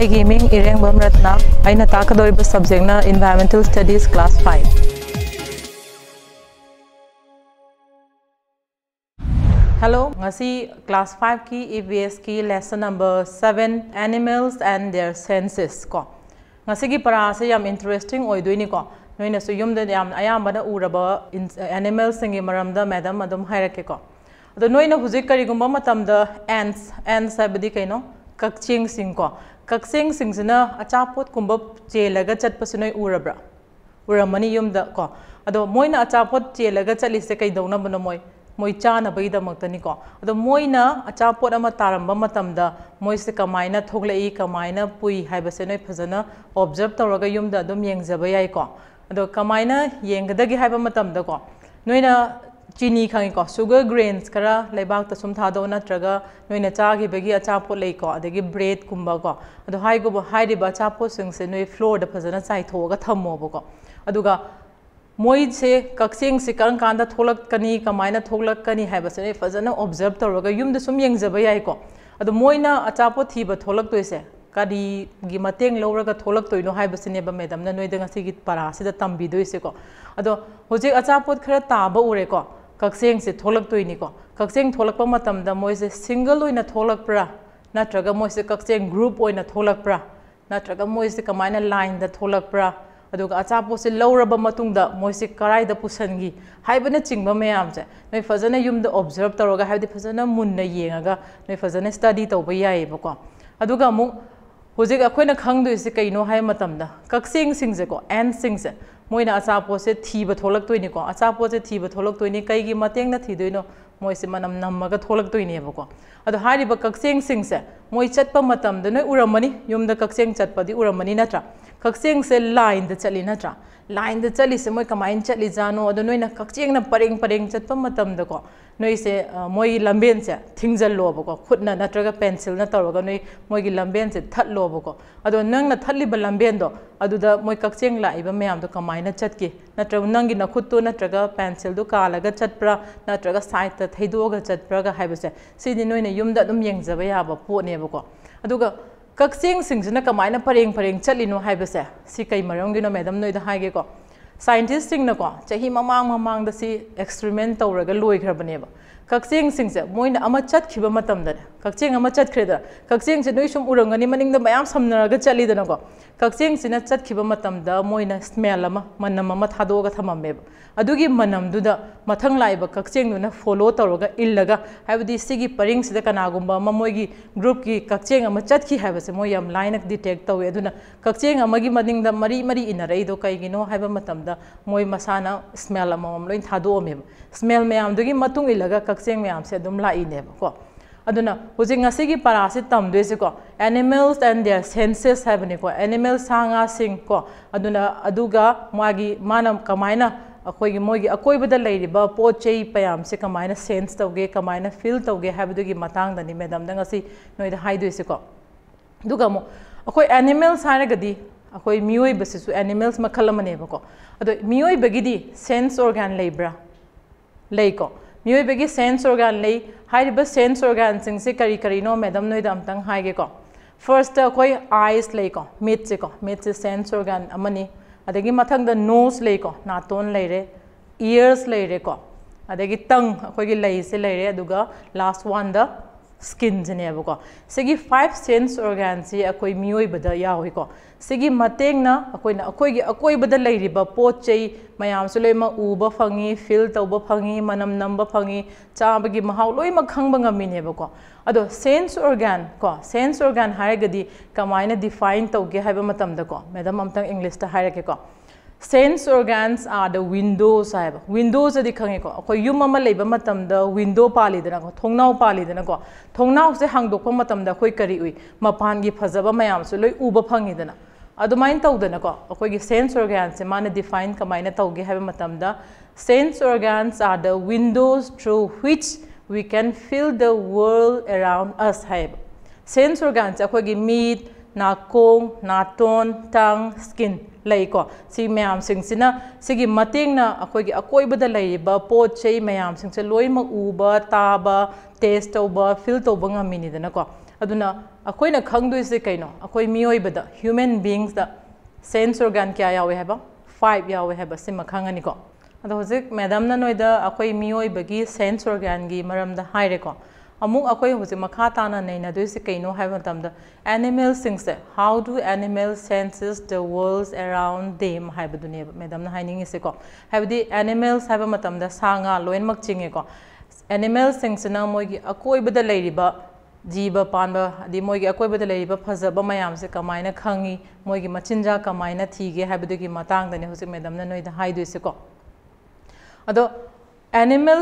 ꯑꯩꯒꯤ ꯃꯤꯡ ꯏꯔꯦꯡꯕꯝ ꯔꯠꯅ ꯑꯩꯅ ꯇꯥꯛꯀꯗꯧꯔꯤꯕ ꯁꯕꯖꯦꯛꯅ Environmental Studies Class 5. Hello, ngasi Class 5 ki EVS ki lesson number 7 Animals and their senses ko. Ngasi ki para se yam interesting oidoi ko. Noina su yum da yam ayambana uraba animals singi maramda madam adum hairake ko. Ado noina hujik karigumba matamda ants sabadi kaino kakching sing ko. Kakching sing sina achapot kumba chelaga chatpasinoi urabra. Uramani yum da ko. Ado moina achapot chelaga chalise kaidona bana moi chana baida maktani ko. Ado moina achapot ama taramba matamda moise kamaina thoglai kamaina pui haibase noi phajana observe tawraga yum da adum yengjaba yai ko. Ado kamaina yengdagi haiba matamda ko. Noina chini khangi ko sugar grains kara laibak ta sum thado natraga noina chagi bagi achapot lei ko adagi bread kumba ko. Ado hai go hai riba achapot sing se noi floor da phajana chai thoga thammo ko. Aduga moi se kakching se kan kanda tholak kani kamaina tholak kani haiba se fajana observe tawraga yum da sum yengjaba yai ko. Ado moina achapot thiba tholak toise kadi gi mateng lawraga tholak toino haiba se neba madam na noi da ngasi gi para se da tambi doise ko. Ado hojik achapot khara taba ure ko kakching se tholak toini ko. Kakching tholak pa matam da moise single oina tholak pra natraga moise kakching group oina tholak pra natraga moise kamaina line da tholak pra. Aduga achapot se lawraba matungda moise karai da pusangi haibana chingba mayam se noi fajana yum da observe tawraga haibdi fajana munna yengaga noi fajana study tawba yai ba ko. Aduga mu hojik akoina khangdoise kaino hai matamda kakching singse ko ant singse moina achapot se thiba tholak toini ko achapot se thiba tholak toini kai gi mateng na thidoino moise manam nammaga tholak toini ba ko. Ado hariba kakching singse moi chatpa matamda noi uramani yumda kakching chatpadi uramani natra kakching se line da chali natra line da chali se moi kamain chali jano ado noina kakching na pareng chatpa matamda ko noi se moi lamben se thingjal lo ba ko khutna natraga pencil na tawraga noi moi gi lamben se that lo ba ko. Ado nang na thalli ba lamben do aduda moi kakching la iba mayam do kamaina chatki natraga nangi na khutto natraga pencil do kalaga chatpra natraga side ta thaidoga chatpra ga haibase sidi noina yumda dum yengjaba yaba potne ba ko. Aduga kakching singsina kamaina pareng chalino haibase si kai marangino madam noida haige ko. Scientists sing na ko chahi mamang da si experiment tawraga loi khrabane ba kakching singse moina ama chat khiba matam da kakching ama chat khreda kakching se noi sum urangani maning da mayam samnaraga chali da ko kakching sina chat khiba matam da moina smell ama manam ama thadoga thamamme ba adugi manam du da mathang laiba kakching nu na follow tawraga illaga haibdi sigi paring sida kanagumba ama moigi group ki kakching ama chat khi haiba se moi yam line detect tawe aduna kakching ama gi maning da mari inarai do kai gino haiba matam da moi masana smell ama loin thado me smell mayam dugi matung ilaga kakching mayam se dum lai ne ko. Aduna hojik ngasi gi para se tamdoi se ko animals and their senses habane ko animals sanga sing ko aduna aduga magi manam kamaina akoigi moigi akoibada leiriba pochei payam se kamaina sense tawge kamaina feel tawge habidugi matang dani madam da ngasi noi da haidoi se ko. Duga mo akoi animals haragadi akoi mioi basisu animals makhala mane ba ko. Ado mioi bagidi sense organ leibra leiko mioi bagi sense organ lei hariba sense organ sing se kari no madam noi da amtang haige ko. First akoi eyes leiko mid se sense organ amani adagi mathang da nose leiko naton leire ears leire ko adagi tongue akoi gi lei se leire aduga last one da skin jene ba ko sigi 5 sense organs si akoi mioi bada yawi ko sigi mateng na akoi bada leiriba pochei mayam su loima uba phangi feel tawba phangi manam namba phangi chabagi mahau loima khangba ngami ne ba ko. Ado sense organ haragadi kamaina define tawge haiba matam da ko madam amtang english ta harake ko. Sense organs are the windows haiba windows adi khange ko akoi yum ama leiba matam da window pali dana ko thongnau pali dana ko thongnau se hangdokpa matam da khoi kari ui mapan gi phajaba mayam su loi uba phangi dana adumain tawdana ko akoi gi sense organs se mana define kamaina tawge haiba matam da sense organs are the windows through which we can feel the world around us haiba sense organs akoi gi meat nakong naton tongue skin leiko si mayam singsina sigi mateng na akoi bada leiba pot chei mayam singse loima uba taba taste tawba feel tawba ngamini dana ko aduna akoina khangduise kaino akoi miyoi bada human beings da sense organ kya yawe haba 5 yawe haba sima khangani ko ado hojik madam na noida akoi miyoi bagi sense organ gi maram da haire ko amuk akoi hojik makha tana nei na duise kaino haba tam da animal things se how do animals senses the world around them haba dune madam na haining se ko habdi animals haba matam da sanga loin mak chinge ko animals things na moigi akoi bada leiriba जीव पानब मोगी अकोबद फजब ma'am से कमायन खंगी मोगी मचिंजा कमायन थीगे है मतंगने हूँ madam नोद हाईदुको अदो animal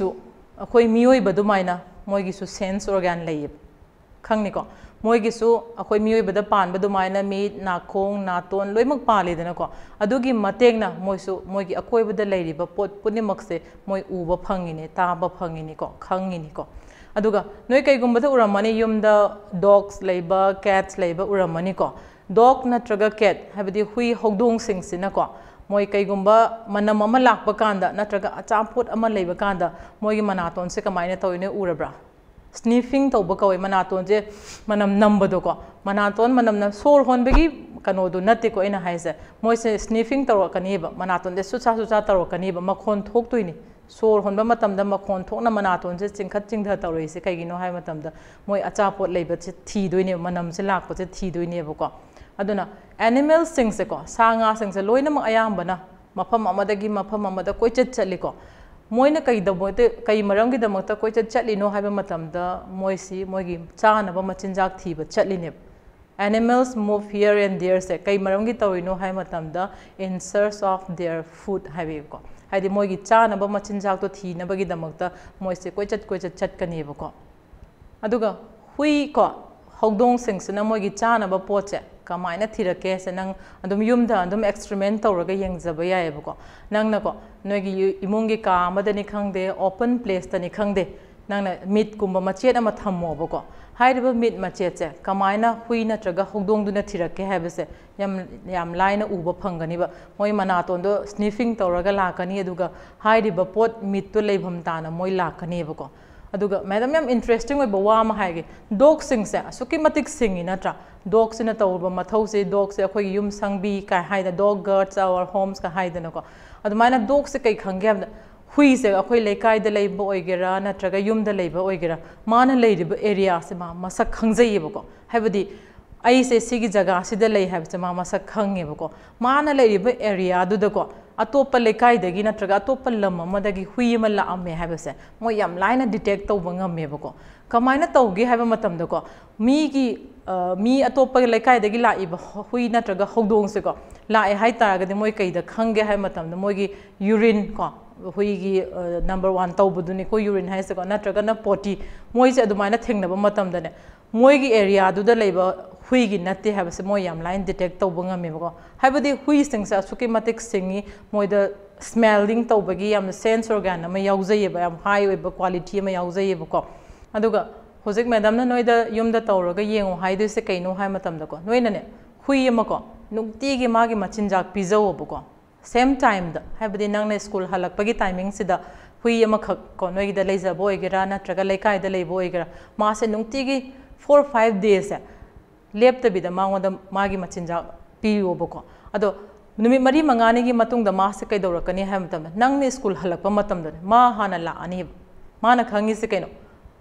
अखोई मियोबदुमायना मोगीसु sense organ लेब खंगनीको मोगीसु अखोई मियोबद पानबदुमायना meet नाखोंग नातोन लोइमक पालेदनको अदुगी मतेंगना मोइसु मोगी अकोबद लेरिब पोट पुनिमकसे मोइ उब फंगिने ताब फंगिनिको खंगिनिको अदुगा नोय कईगुंबद उरमनी युमदा डॉग्स लेबा कैट्स लेबा उरमनी को डॉग नत्रगा कैट हैबदी हुई हौदोंग सिंगसिनको मोय कईगुंबा मनम अमा लाकबा कांदा नत्रगा अचापोट अमा लेबा कांदा मोयगी मनातोन से कमायने तोयने उरब्रा स्निफिंग तौबा कवै मनातोन जे मनम नंबदो को मनातोन मनम न सोर होनबगी कनोदो नत्तेको इना हाइसे मोयसे स्निफिंग तौरकनीबा मनातोन दे सुचा सुचा तौरकनीबा मखोन थोकतोइनी सोर होनबा मतमदा मखोन थोकना मनातोन से चिंखत चिंधा तौरइसे कईगिनो हाय मतमदा मोय अचापोट लेबा से थीदोइने मनम से लाकपा से थीदोइनेबको अदुना एनिमल सिंगसे को सांगा सिंगसे लोइनम अयामबना मफम अमदगी मफम अमदा कोइचत चलिको मोयना कईदमोते कई मरमगिदमक्ता कोइचत चलिनो हायबा मतमदा मोयसी मोयगी चानबा मचिंजाक थीबा चलिने Animals move here and there से कई मरमगी तौरिनो हाय मतमदा in search of their food हायबेको Haidi मोयगी चानबा मचिंजाक तो थीनबगी दमक्ता मोयसे कोइचत चटकनेबको अदुगा हुई को हौदोंग सिंगसना मोयगी चानबा पोचे कमायना थीरके से नंग अदुम युमदा अदुम एक्सपेरिमेंट तौरगा यंगजबा यायबको नंगनको नोयगी इमुंगी का अमदनि खंगदे ओपन प्लेस तनि खंगदे नंगना मीट कुंबा मचेत अमा थम्मोबको हाइरिबा मीट मचेत से कमायना हुई नत्रगा हौदोंदुना थीरके हायबसे याम लाइना उबा फंगनिबा मोय मनातोंदो स्निफिंग तौरगा लाकनी अदुगा हाइरिबा पोट मीट तो लेभम ताना मोय लाकनेबको अदुगा मैडम याम इंटरेस्टिंग ओइबा वा मा हाइगे डॉग सिंग से असुकी मतिक सिंगी नत्रा डॉग सिना तौबा मथौ से डॉग से अखोई युम संगबी का हाइदा डॉग गार्ड्स आवर होम्स का हाइदनको अदुमाइना डॉग से कई खंगे हम हुई से अखोई लेकाइदा लेबा ओइगेरा नत्रगा युमदा लेबा ओइगेरा माना लेरिबा एरिया से मा मसक खंगजैयेबको हाइबदी ऐसे सिगी जगह सिदा लै हाइबसे मा मसक खंगेबको माना लेरिबा एरिया दुदको अतोप लेकाइदगी नत्रगा अतोप लम अमदगी हुई अमा लाअमे हाइबसे मो याम लाइना डिटेक्ट तौबा ngमेबको कमायना तौगे हाइबा मतमदको मीगी मी अतोप लेकाइदगी लाइबा हुई नत्रगा हौदोंग से को लाए हाइ तारगदि मोय कईदा खंगे हाइ मतमद मोयगी यूरिन को हुईगी नंबर 1 तौबदुनि को यूरिन हाइ से को नत्रगा न पोटी मोयसे अदुमाइना थेंगनबा मतमदने मोयगी एरिया दुदा लेबा हुईगी नत्ते हाइबसे मोय याम लाइन डिटेक्ट तौबा ngमेबको हाइबदि हुई सिंगसा सुकी मतिक सिंगी मोयदा स्मेलिंग तौबगी याम सेंस ऑर्गन अमा याउजैयेबा याम हाई ओइबा क्वालिटी अमा याउजैयेबको अदुगा होजिक मैडम ना नोयदा युमदा तौरगा येंगो हाइदुसे कइनो हाइ मतमदको नोयनाने हुई अमको नुक्तिगी मागी मचिंजाक पिजौबको सेम टाइम द हाइबदि नंगने स्कूल हलकपगी टाइमिंग सिदा हुई अमा खक को नोयगिदा लेजबो ओइगेरा नत्रगा लेकाइदा लेबो ओइगेरा मासे नुक्तिगी 4-5 days से लेप्तबिदा मांगोदा मागी मचिंजाक पियोबको अदो नुमित मरी मंगानेगी मतुंगदा मासे कइदौरकनी हाइ मतम नंगने स्कूल हलकपा मतमद मा हाना लाअनी माना खंगी से कइनो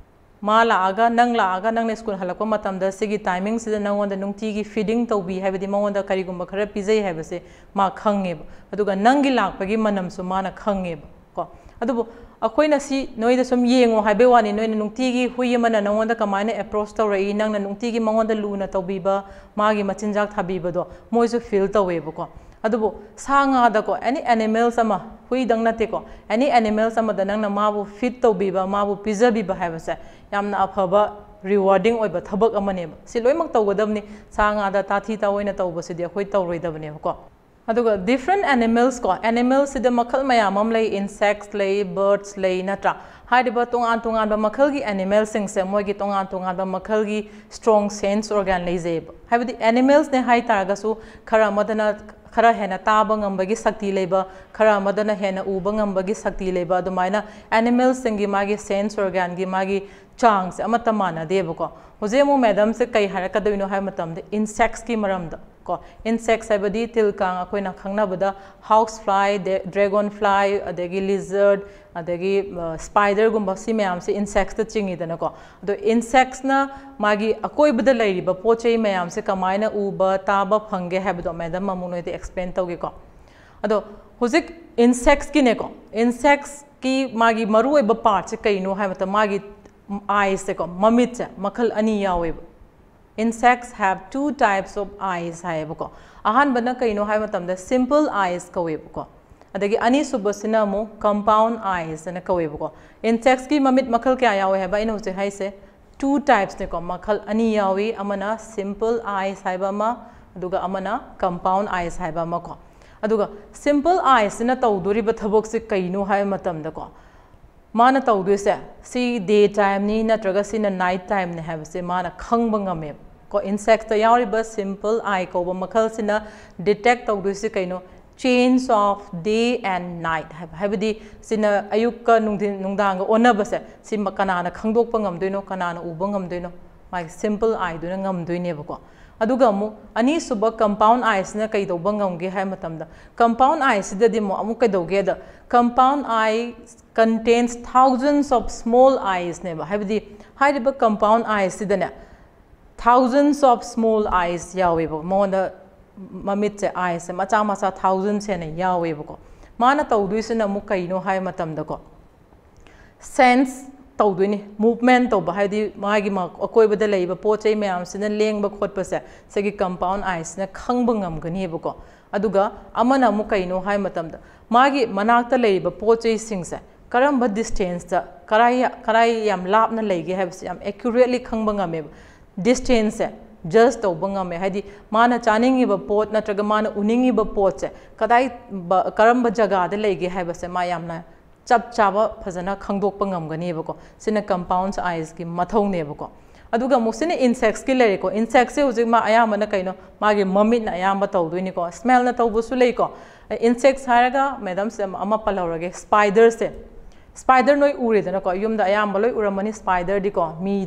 मा लागा नंगने स्कूल हलकपा मतमदा सिगी टाइमिंग सिदा नंगोंदा नुंगतिगी फीडिंग तौबी हाइबदि मंगोंदा करिगुंबा खरा पिजै हाइबसे मा खंगेब अदुगा नंगी लाकपगी मनमसु माना खंगेब को अदुबो अखोइना सि नोइदा सम येंगो हाइबे वानी नोइना नुंगतिगी हुई अमना नंगोंदा कमायना अप्रोच तौरई नंगना नुंगतिगी मंगोंदा लुना तौबीबा मागी मचिंजाक थाबीबदो मोइसु फील तौवेबको अदुबो सांगादको एनी एनिमल्स अमा हुई दंग नतेको एनी एनिमल्स अमदा नंगना माबु फीड तौबीबा माबु पिजबीबा हाइबसे यामना अफबा रिवार्डिंग ओइबा थबक अमनेबा सि लोइमक तौगदबनी सांगादा ताथी तावइना तौबसिदि अखोइ तौरोइदबनेबको अदुगा डिफरेंट एनिमल्स को एनिमल्स सिदा मखल मयामम लै इंसेक्ट्स लै बर्ड्स लै नत्रा हाइदिबा तोंगान तोंगान मखलगी एनिमल सिंग से मोइगी तोंगान तोंगान मखलगी स्ट्रॉन्ग सेंस ऑर्गन लेजेब हाइबदि एनिमल्स ने हाइ तारगसु खरा मदना खरा हेना ताब ngambagi sakti leba खरा madana hena uba ngambagi sakti leba adumaina animals singi magi sense organ gi magi changs amata mana debako hoje mo madam se kai hara kadoino hai matam de insects ki maram da ko insects habadi tilkang akoina khangna bada house fly dragon fly adagi lizard adagi spider gumba si mayam se insects ta chingi dana ko do insects na magi akoi bada lairiba pochei mayam se kamaina uba taba phange habdo madam amuno te explain tawge ko ado hozik insects ki ne ko insects ki magi maru eba part se kaino hai mata magi eyes se ko mamit se makhal ani yawe insects have two types of eyes hai ko ahan bana kaino hai matam da simple eyes ka we ko adagi ani subasina mo compound eyes na ka we ko insects ki mamit makhal kya yawe hai ba ino se hai se two types ne ko makhal ani yawi amana simple eyes hai ba ma aduga amana compound eyes hai ba ma ko aduga simple eyes na tawduri ba thabok se kaino hai matam da ko mana tawdu se si day time ni natraga si na night time ne have se mana khangba ngame ko insects ta yauri ba simple eye ko ba makhal sina detect tawdu se kaino change of day and night habadi sina ayuk ka nungdang onna ba se si makana na khangdok pa ngam doino kana na uba ngam doino my simple eye do na ngam doine ba ko aduga mu ani suba compound eyes na kai do bangam ge hai matam da compound eyes da di mo amu kai do ge da compound eye contains thousands of small eyes ne ba habdi hai ba compound eyes da na thousands of small eyes yawe ba mo da mamit se eyes se macha macha thousands se ne yawe ba ko mana tawdu se na mu kai no hai matam da ko sense tawduini movement to ba haidi magi ma akoi bada leiba pochei mayam sina lengba khotpa se segi compound eyes na khangba ngam gani ba ko aduga amana mu kaino hai matam da magi manakta leiba pochei sing se karamba distance da karai yam lap na leige have yam accurately khangba ngame distance se just to bangame haidi mana chaningi ba pot na traga mana uningi ba pot se kadai karamba jaga da leige have se ma yam na chap chaba phajana khangdok pa ngam gani ba ko sina compounds eyes ki mathau ne ba ko aduga musine insects ki lere ko insects se ujik ma ayama na kaino magi mamit na ayama taw doini ko smell na taw bu su lei ko insects haraga madam se ama palawrage spider noi ure dana ko yum da ayama loi uramani spider di ko mi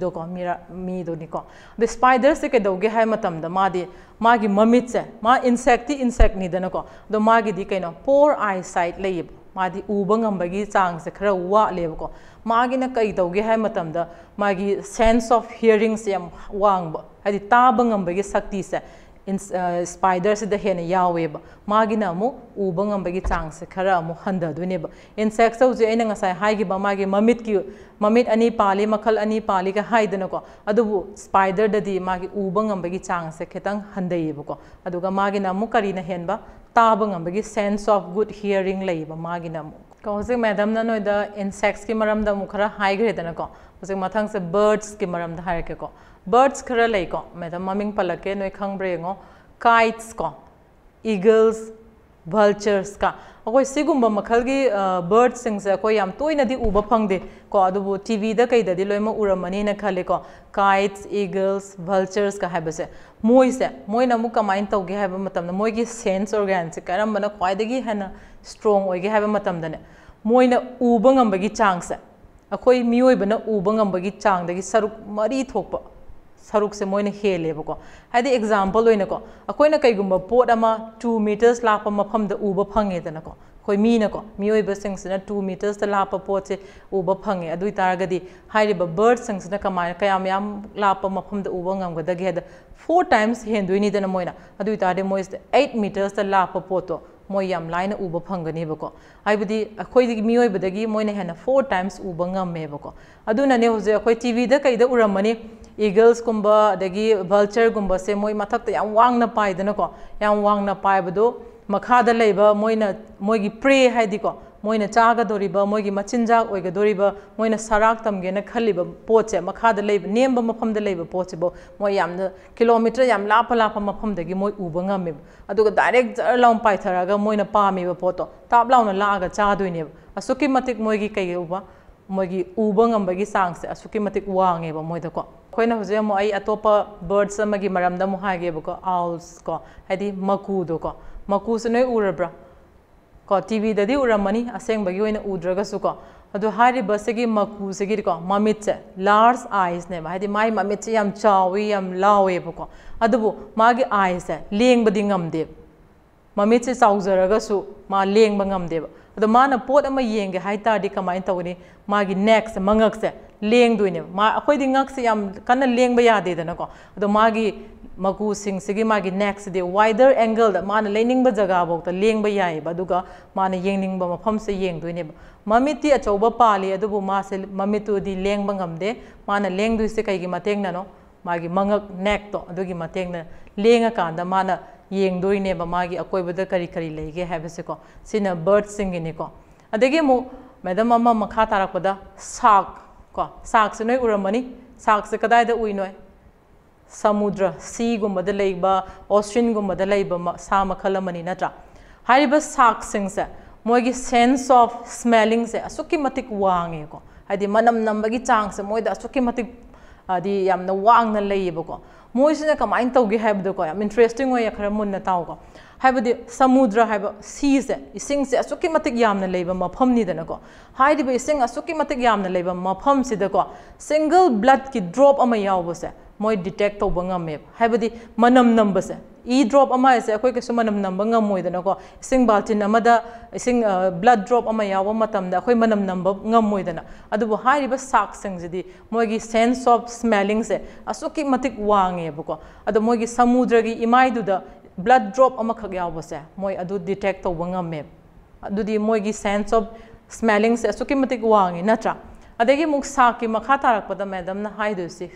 do ni ko the spider se ke doge hai matam da magi mamit se ma insect ni dana ko do magi di kaino poor eyesight lei madi uba ngambagi chang se khara wa leba ko magi na kai doge hai matam da magi sense of hearing se yam wang ba hadi taba ngambagi sakti se in spider se da hena yawe ba magi na mu uba ngambagi chang se khara mu handa dune ba insects so je ina ngasai hai gi ba magi mamit ani pali makhal ani pali ka hai dana ko adubu spider da di magi uba ngambagi chang se khetang handai ba ko aduga magi na mu kari na hen ba taba ngambagi sense of good hearing leiba magi na mu ko hose madam na noi da insects ki maram da mu khara hai gre dana ko hose mathang se birds ki maram da hai ke ko birds khara lei ko madam maming palake noi khang bre ngo kites ko eagles vultures ka akoi sigumba makhal gi birds sing se ko yam toina di uba phangde ko adubu tv da kai da di loima uramani na khale ko kites eagles vultures ka habase moina mu kamain tawge haba matam na moi gi sense organ se karam bana khwai dagi hana strong oige haba matam da ne moina uba ngamba gi chang se akoi mioi bana uba ngamba gi chang dagi saruk mari thokpa saruk se moina hele ba ko hadi example loina ko akoi na kai gumba pot ama 2 meters lakpa mapham da uba phange da na ko koi mi na ko mioi ba sing se na 2 meters da lakpa pot se uba phange adui taragadi hairi ba bird sing se na kamai kayam yam lakpa mapham da uba ngam ga da ge da 4 times henduini da na moina adui tare mois 8 meters da lakpa pot to moi yam line uba phangani ba ko aibudi akoi di mioi ba dagi moina hena 4 times uba ngam me ba ko aduna ne hoje akoi tv da kai da uramani eagles kumba dagi vulture kumba se moi mathak ta yam wang na pai dana ko yam wang na pai bado makha da leiba moigi prey haidi ko moina chaga doriba moigi machinjak oiga doriba moina sarak tamge na khaliba poche makha da leiba nemba mapham da leiba poche bo moi yam na kilometer yam lapa mapham dagi moi uba ngam aduga direct jar laum pai tharaga moina pa mi ba poto tap launa laga cha doine asuki matik moigi kai uba moigi uba ngam bagi sang se asuki matik wange ba moida ko khoina hoje mo ai atopa birds amagi maramda mo hage ba ko owls ko hadi maku do ko makuse noi urabra ko TV dadi uramani aseng bagi oina udraga su ko adu hari basegi makuse gi ko mamit se large eyes ne hadi mai mamit se yam chawi yam lawe ko adu magi eyes se leng badi ngamde mamit se chauzaraga su ma leng bangamde adu mana pot ama yenge haita di kamai tawni magi neck se mangak se leng duine ma akhoi di ngak se yam kana leng ba yade dana ko adu magi magu sing sigi magi neck se de wider angle da mana lening ba jaga bok ta leng ba yai ba duga mana yengning ba mafam se yeng duine mamiti achoba pali adubu ma se mamitu di leng bangamde mana leng du se kai gi mateng na no magi mangak neck to adugi mateng na lenga kanda mana yeng duine ba magi akoi bada kari kari lege have se ko sina bird singing ko adegi mu madam amma makha tarak pada sak ko sak se noi uramani sak se kadai da ui noi samudra sea gumba da leiba ocean gumba da leiba sa makhalamani natra hariba sak sing se moigi sense of smelling se asuki matik wange ko hadi manam nambagi chang se moida asuki matik adi yamna wang na leiba ko moisina kamain tawgi habdo ko am interesting way khara mun na taw ko habdi samudra haba sea se ising se asuki matik yamna leiba mafam ni dana ko haidi be ising asuki matik yamna leiba mafam si da ko single blood ki drop ama yaw se moi detect to bangam habdi manam number se e drop ama se akoi ke sumanam number ngam moi dana ko ising baltin amada ising blood drop ama yaw matam da akoi manam number ngam moi dana adu bo hairi ba sak sing jidi moi gi sense of smelling se asuki matik wange ko adu moi gi samudra gi imai du da blood drop ama khag yaw se moi adu detect to bangam adu di moi gi sense of smelling se asuki matik wange natra adegi muk sak ki makha tarak pada madam na haidu si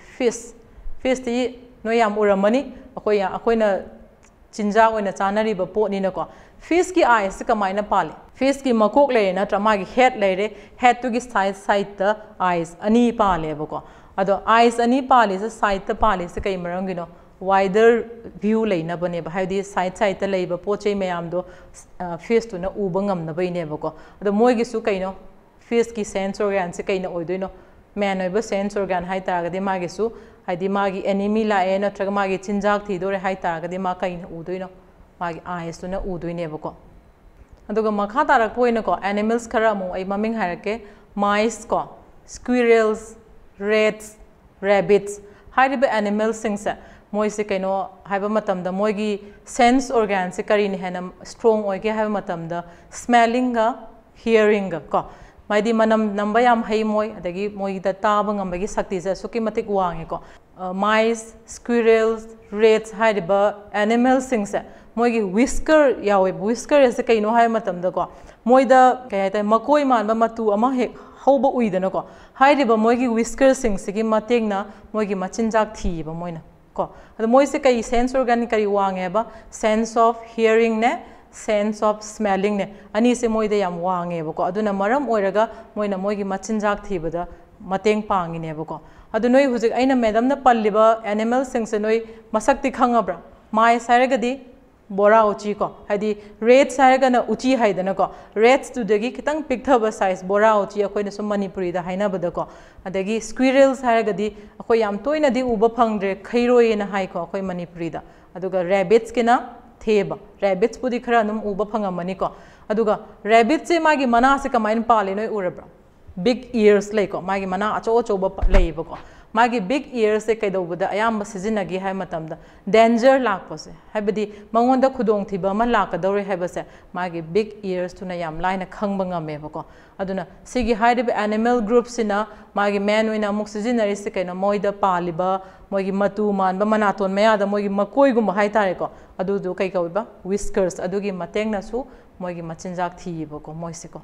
fish ti no yam uramani akoi na chinja oina chanari ba po ni na ko fish ki eyes ka maina pale fish ki makok le na trama gi head le re head to gi side the eyes ani pale ba ko ado eyes ani pale se side the pale se kai marang gi no wider view le na bane ba haidi side ta le ba po chei mayam do fish to na u bangam na bai ne ba ko ado moi gi su kai no fish ki sense organ se kai na oi do no man oi ba sense organ hai ta ga de ma gi su haidi magi enemy la e na traga magi chinjak thi dore hai ta ga de ma kai u doino magi eyes to na u doine ba ko aduga makha tarak poina ko animals khara mu ai maming harake mice ko squirrels rats rabbits hairiba animals sing sa moi se kaino haiba matam da moi gi sense organ se kari ni hena strong oi ge haiba matam da smelling ga hearing ga ko maidi manam namba yam hai moi adagi moi da taba ngam gi sakti sa suki matik wange ko mice squirrels rats hairiba animals sing sa moi gi whisker yawe whisker se kaino hai matam da ko moi da kai ta makoi man ba matu ama he hoba ui da na ko hairiba moi gi whisker sing se gi mateng na moi gi machinjak thi ba moi na ko ado moi se kai sense organ kari wange ba sense of hearing ne sense of smelling ne ani se moi da yam wange ba ko aduna maram oiraga moina moi gi machinjak thi ba da mateng pangi ne ba ko adu noi hujik aina madam na palliba animal sing se noi masakti khangabra mai saragadi bora uchi ko hadi rats sarga na uchi haidana ko rats tu dagi kitang pikthaba size bora uchi akoi na sum manipuri da haina bada ko adagi squirrels sargadi akoi yam toina di uba phangdre khairoi na hai ko akoi manipuri da aduga rabbits kina theba rabbits pudi khara num uba phangamani ko aduga rabbits se magi mana se kamain pale noi urabra big ears lei ko magi mana acho acho ba lei ba ko magi big ears se kai do bada ayam sijina gi hai matam da danger lak pose habadi mangon da khudong thiba ma lak dore habase magi big ears tuna yam line khangba ngame ba ko aduna sigi haide animal groups ina magi man wina muk sijina ri se kai na moida paliba moigi matu man ba manaton maya da moigi makoi gum hai tare ko adu du kai ka ba whiskers adugi mateng na su moigi machinjak thi ba ko moi se ko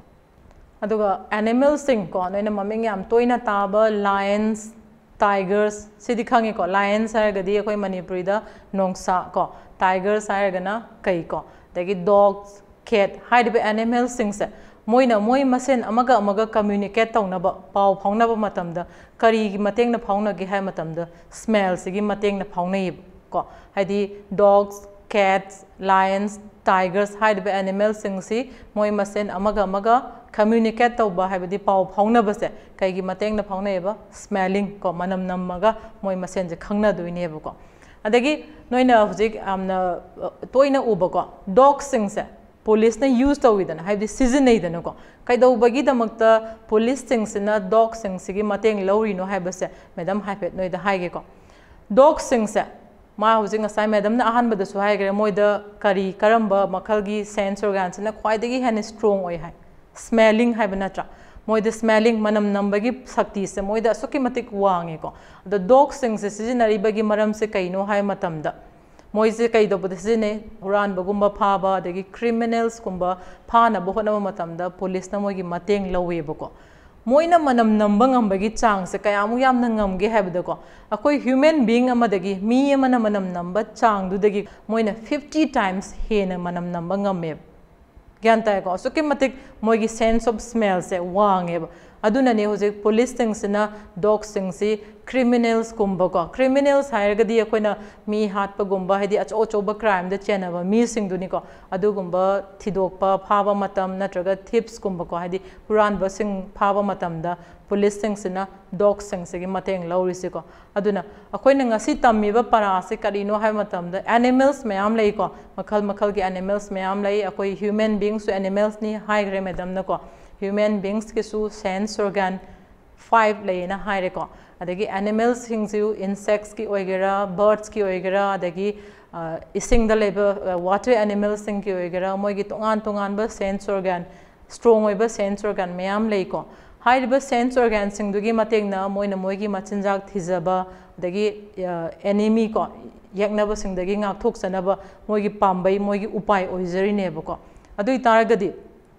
aduga animal sing ko noina maming yam toina taba lions tigers sidi khangi ko lions haragadi akoi manipuri da nongsa ko tigers haragana kai ko dagi dogs cat haide animal sing se moina moi masen amaga communicate tawna ba pau phongna ba matam da kari gi mateng na phongna gi hai matam da smell sigi mateng na phongna ko haidi dogs cats lions tigers haide animal sing si moi masen amaga communicate tawba haibadi pau phongna ba se kai gi mateng na phongna ba smelling ko manam namaga moi masen je khangna duine ba ko अदगी नोइना हुजिक आमना तोइना उबको dog सिंग से police ने use तौइदना हाइबदि सिजनैदना को कैदौबगी दमक्ता पुलिस सिंग सिना डॉग सिंग सिगी मतेंग लौरिनो हाइबसे मैडम हाइफेट नोइदा हाइगे को डॉग सिंग से मा हुजिक ngasai मैडम ना अहानबदसु हाइगरे मोइदा करी करंबा मखलगी सेंस ऑर्गन सिना ख्वाइदगी हेन स्ट्रांग ओइ हाइ स्मेलिंग हाइबा नत्रा मोइदा स्मेलिंग मनम नंबगी शक्ति से मोइदा असुकी मतिक वांगे को द डॉग सिंग से सिजनरिबगी मरम से कैनो हाइ मतमदा मोइसे कैदोबदे सिजने हुरानबगुंबा फाबा अदगी क्रिमिनल्स गुंबा फानबो होनबा मतमदा पुलिस ना मोइगी मतेंग लौवेबको मोइना मनम नंबा ngambagi chang se kayamu yamna ngamge habdako akoi human being amadagi mi amana manam namba chang du dagi moina 50 times hena manam namba ngamme gyan ta ko so kematik moigi sense of smell se wange aduna ne hoje police thing sina dog sing si criminals kumba ko criminals hairgadi akoina mi hat pa gumba hedi acho choba crime da chenaba mi sing duni ko adu gumba thidokpa phaba matam natraga tips kumba ko hedi puran ba sing phaba matam da police thing sina dog sing se gi mateng lauri se ko aduna akoina ngasi tammi ba para se karino hai matam da animals mayam lei ko makhal gi animals mayam lei akoi human beings so animals ni hai gre madam na ko human beings ke su sense organ 5 leina haire ko adagi animals hingsu insects ki oigera birds ki oigera adagi ising da leba water animals sing ki oigera moi gi tongan ba sense organ strong oiba sense organ mayam lei ko hairiba sense organ sing dugi mateng na moina moi gi machinjak thizaba adagi enemy ko yakna ba sing dagi ngak thok sanaba moi gi pambai moi gi upai oizari ne ba ko adui taragadi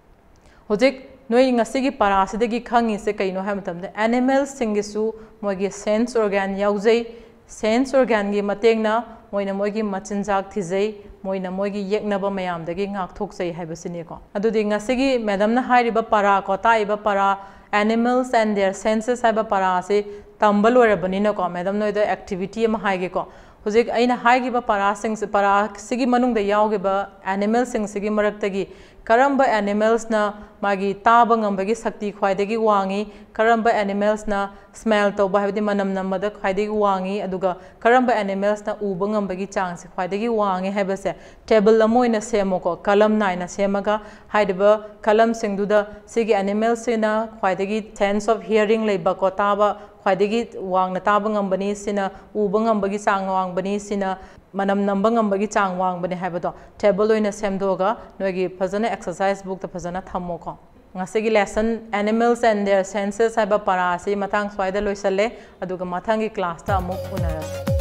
hojik noi ngasigi parasidagi khangi se kaino ha matamda animals singisu moigi sense organ yaujai sense organ gi matengna moina moigi machinjak thijai moina moigi yeknaba mayam dagi ngak thokjai haibasini ko adudi ngasigi madam na hairiba para ko taiba para animals and their senses haiba para se tambal orabanina ko madam noi the activity ma haige ko hojik aina haigiba para sing se para sigi manung da yaugiba animals sing sigi maraktagi karamba animals na magi taba ngambagi sakti khwaidagi wangi karamba animals na smell to ba habdi manam namada khwaidagi wangi aduga karamba animals na uba ngambagi chang se khwaidagi wangi habase table amoina semoko kalam naina semaga haidaba kalam singduda sigi animals sina khwaidagi sense of hearing leiba ko taba khwaidagi wangna taba ngambani sina uba ngambagi chang wangbani sina manam namba ngambagi chang wangbani habado table oina semdoga noigi phajana exercise book ta phajana thammo ko ngasigi lesson animals and their senses haiba para se matang swaida loisale aduga mathangi class ta amuk unaras